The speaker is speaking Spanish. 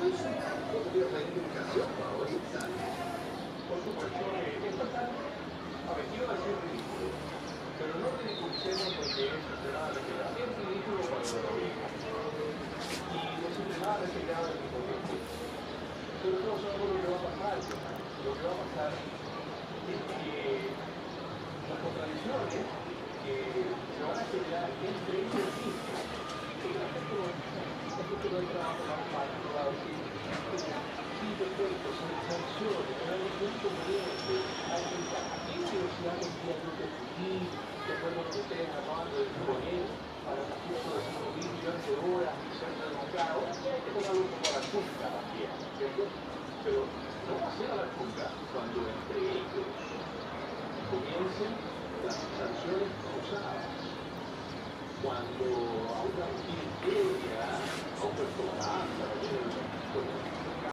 la indicación favorita. Por supuesto, esto está, a ver, iba a decir ridículo, pero no ridiculicemos porque es extremadamente grave. Es ridículo cuando lo vimos. Y es extremadamente grave al mismo tiempo. Pero todos sabemos lo que va a pasar. Lo que va a pasar es que las contradicciones que se van a generar entre ellos mismos. Y la gente no entra a tomar parte, no va a decir, sí, perfecto, sanciones, pero hay un inconveniente. Hay que aquí en la universidad les di algo que discutir, de acuerdo a lo que ustedes acaban de disponer para un curso de 5.000 millones de horas y ser democrado. Hay que tomarlo como a la punta también, ¿cierto? Pero no va a ser a la punta cuando entre ellos comiencen las sanciones cruzadas. Cuando a una integridad, a una tolerancia,